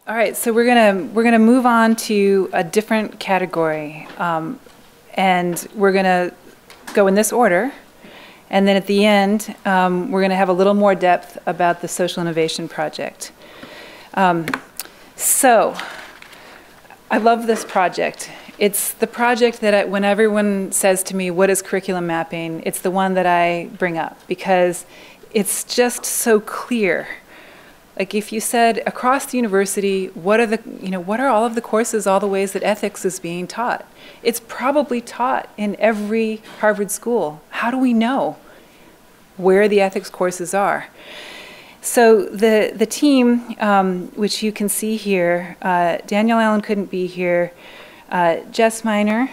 All right, so we're gonna move on to a different category, and we're gonna go in this order, and then at the end we're gonna have a little more depth about the Social Innovation Project. So I love this project. It's the project that when everyone says to me, what is curriculum mapping, it's the one that I bring up because it's just so clear. Like if you said across the university, what are all of the courses, all the ways that ethics is being taught? It's probably taught in every Harvard school. How do we know where the ethics courses are? So the team, which you can see here, Daniel Allen couldn't be here, Jess Miner,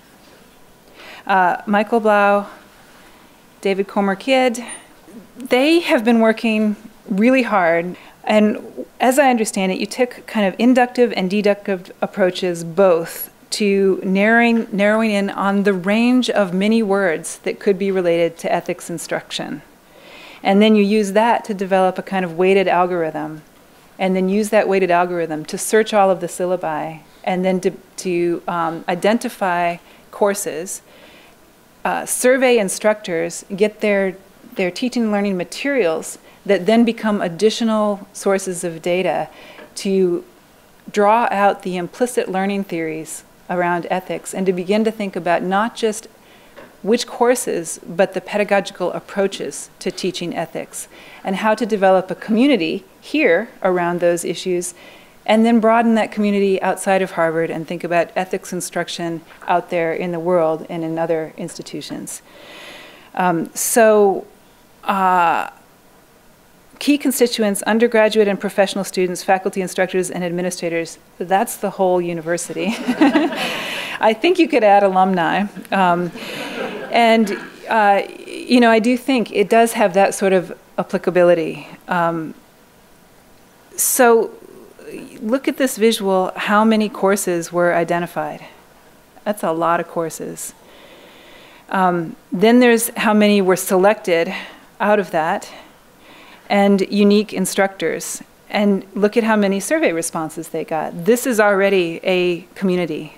Michael Blau, David Comer-Kidd, they have been working really hard. And as I understand it, you took kind of inductive and deductive approaches both to narrowing in on the range of many words that could be related to ethics instruction. And then you use that to develop a kind of weighted algorithm, and then use that weighted algorithm to search all of the syllabi, and then to identify courses, survey instructors, get their teaching and learning materials that then become additional sources of data to draw out the implicit learning theories around ethics and to begin to think about not just which courses, but the pedagogical approaches to teaching ethics and how to develop a community here around those issues and then broaden that community outside of Harvard and think about ethics instruction out there in the world and in other institutions. Key constituents, undergraduate and professional students, faculty, instructors, and administrators, that's the whole university. I think you could add alumni. I do think it does have that sort of applicability. So look at this visual, how many courses were identified. That's a lot of courses. Then there's how many were selected out of that, and unique instructors. And look at how many survey responses they got. This is already a community.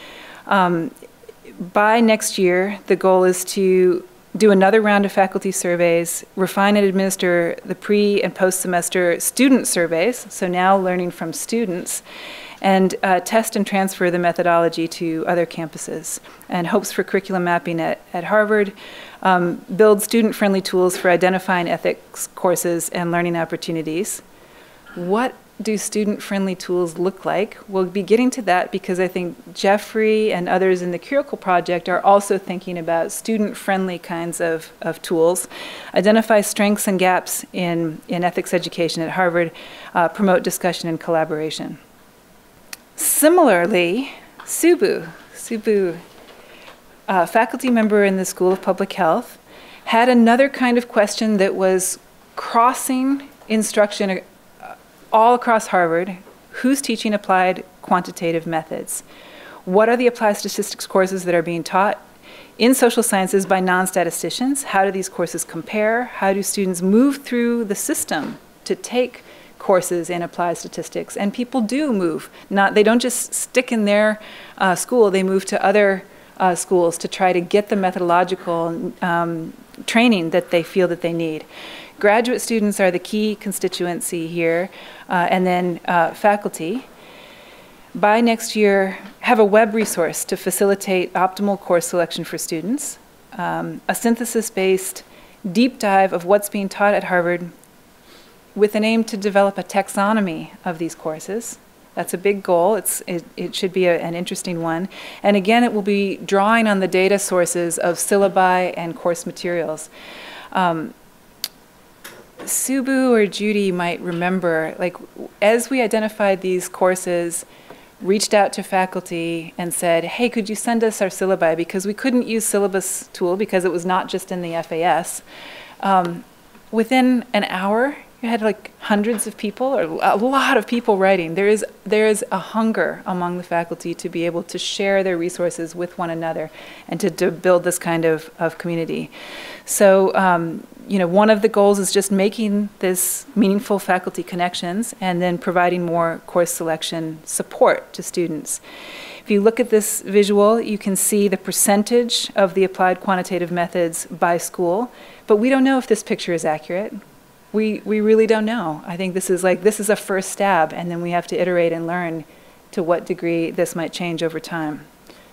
By next year, the goal is to do another round of faculty surveys, refine and administer the pre- and post-semester student surveys, so now learning from students, and test and transfer the methodology to other campuses. And hopes for curriculum mapping at Harvard, build student-friendly tools for identifying ethics courses and learning opportunities. What do student-friendly tools look like? We'll be getting to that because I think Jeffrey and others in the Curricle project are also thinking about student-friendly kinds of tools. Identify strengths and gaps in ethics education at Harvard, promote discussion and collaboration. Similarly, Subu, faculty member in the School of Public Health, had another kind of question that was crossing instruction all across Harvard. Who's teaching applied quantitative methods? What are the applied statistics courses that are being taught in social sciences by non-statisticians? How do these courses compare? How do students move through the system to take courses in applied statistics? And people do move. They don't just stick in their school, they move to other schools to try to get the methodological training that they feel that they need. Graduate students are the key constituency here, and then faculty. By next year, have a web resource to facilitate optimal course selection for students, a synthesis-based deep dive of what's being taught at Harvard with an aim to develop a taxonomy of these courses. That's a big goal. It should be an interesting one. And again, it will be drawing on the data sources of syllabi and course materials. Subu or Judy might remember, like, as we identified these courses, reached out to faculty and said, hey, could you send us our syllabi? Because we couldn't use syllabus tool because it was not just in the FAS. Within an hour, You had like hundreds of people, or a lot of people writing. There is a hunger among the faculty to be able to share their resources with one another and to build this kind of community. So, one of the goals is just making this meaningful faculty connections and then providing more course selection support to students. If you look at this visual, you can see the percentage of the applied quantitative methods by school, but we don't know if this picture is accurate. We really don't know. I think this is a first stab, and then we have to iterate and learn to what degree this might change over time.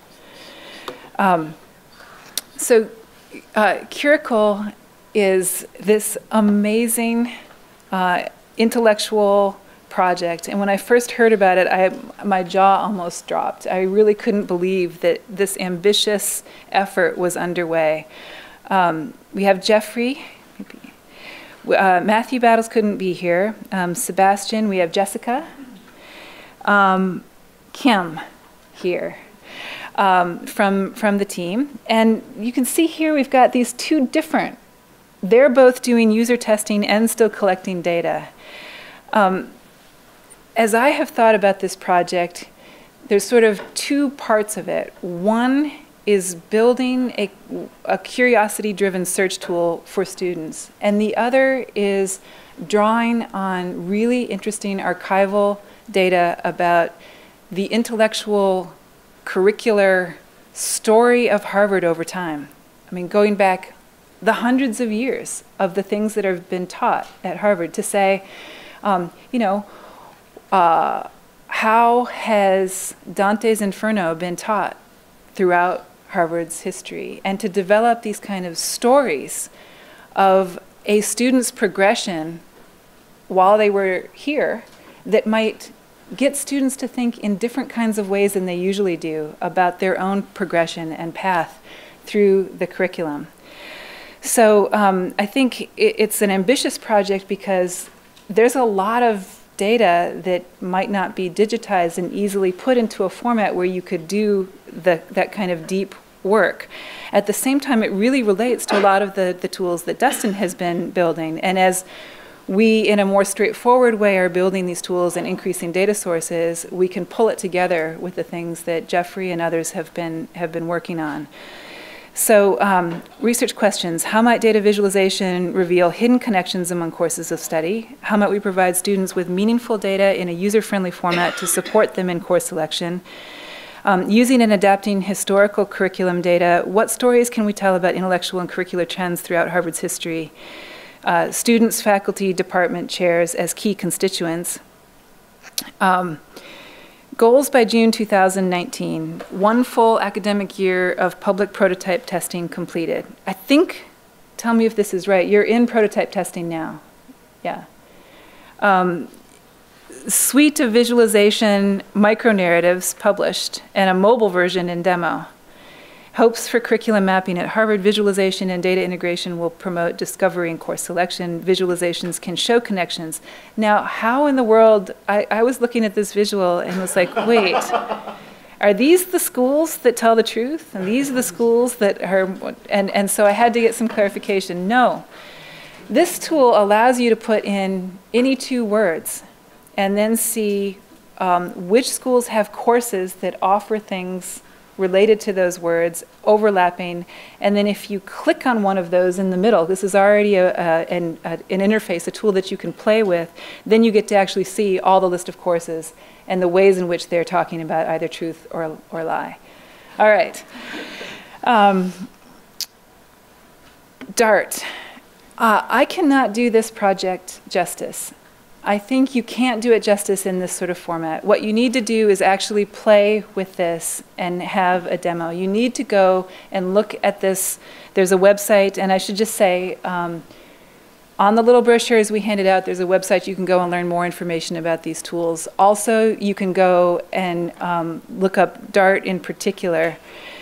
Curricle is this amazing intellectual project, and when I first heard about it, my jaw almost dropped. I really couldn't believe that this ambitious effort was underway. We have Jeffrey. Matthew Battles couldn't be here. Sebastian, we have Jessica. Kim here from the team. And you can see here we've got these two different. They're both doing user testing and still collecting data. As I have thought about this project, there's sort of two parts of it. One is building a curiosity-driven search tool for students. And the other is drawing on really interesting archival data about the intellectual, curricular story of Harvard over time. I mean, going back the hundreds of years of the things that have been taught at Harvard to say, how has Dante's Inferno been taught throughout Harvard's history, and to develop these kind of stories of a student's progression while they were here that might get students to think in different kinds of ways than they usually do about their own progression and path through the curriculum. So I think it's an ambitious project because there's a lot of data that might not be digitized and easily put into a format where you could do that kind of deep work. At the same time, it really relates to a lot of the tools that Dustin has been building. And as we, in a more straightforward way, are building these tools and increasing data sources, we can pull it together with the things that Jeffrey and others have been working on. So research questions. How might data visualization reveal hidden connections among courses of study? How might we provide students with meaningful data in a user-friendly format to support them in course selection? Using and adapting historical curriculum data, what stories can we tell about intellectual and curricular trends throughout Harvard's history? Students, faculty, department chairs as key constituents. Goals by June 2019, 1 full academic year of public prototype testing completed. I think, tell me if this is right, you're in prototype testing now. Yeah. Suite of visualization micro-narratives published and a mobile version in demo. Hopes for curriculum mapping at Harvard. Visualization and data integration will promote discovery and course selection. Visualizations can show connections. Now, how in the world, I was looking at this visual and was like, wait, are these the schools that tell the truth? And these are the schools that are, and so I had to get some clarification. No, this tool allows you to put in any 2 words and then see which schools have courses that offer things related to those words, overlapping, and then if you click on one of those in the middle, this is already an interface, a tool that you can play with, then you get to actually see all the list of courses and the ways in which they're talking about either truth or lie. All right. DART. I cannot do this project justice. I think you can't do it justice in this sort of format. What you need to do is actually play with this and have a demo. You need to go and look at this. There's a website, and I should just say, on the little brochures we handed out, there's a website you can go and learn more information about these tools. Also, you can go and look up DART in particular.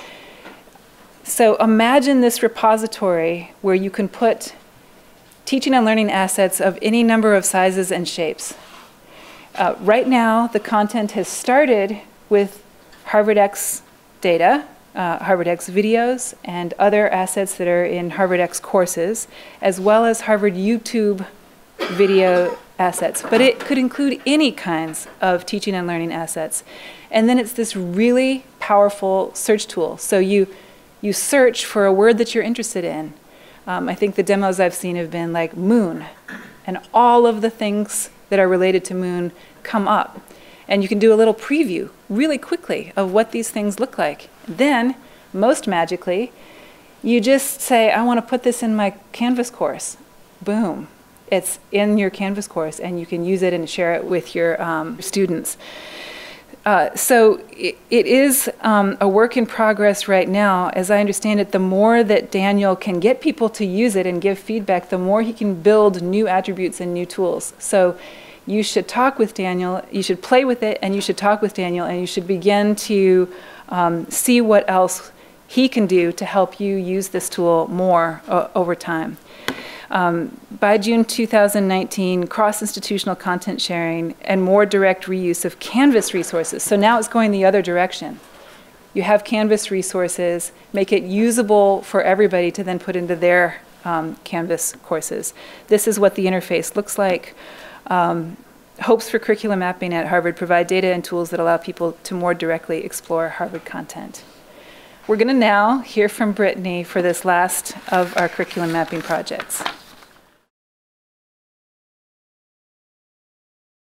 So imagine this repository where you can put teaching and learning assets of any number of sizes and shapes. Right now, the content has started with HarvardX data, HarvardX videos, and other assets that are in HarvardX courses, as well as Harvard YouTube video assets, but it could include any kinds of teaching and learning assets. And then it's this really powerful search tool. So you search for a word that you're interested in. I think the demos I've seen have been like moon, and all of the things that are related to moon come up. And you can do a little preview really quickly of what these things look like. Then, most magically, you just say, I want to put this in my Canvas course. Boom. It's in your Canvas course, and you can use it and share it with your students. So it is a work in progress right now. As I understand it, the more that Daniel can get people to use it and give feedback, the more he can build new attributes and new tools. So you should talk with Daniel, you should play with it, and you should talk with Daniel, and you should begin to see what else he can do to help you use this tool more over time. By June 2019, cross-institutional content sharing and more direct reuse of Canvas resources. So now it's going the other direction. You have Canvas resources, make it usable for everybody to then put into their Canvas courses. This is what the interface looks like. Hopes for curriculum mapping at Harvard provide data and tools that allow people to more directly explore Harvard content. We're going to now hear from Brittany for this last of our curriculum mapping projects.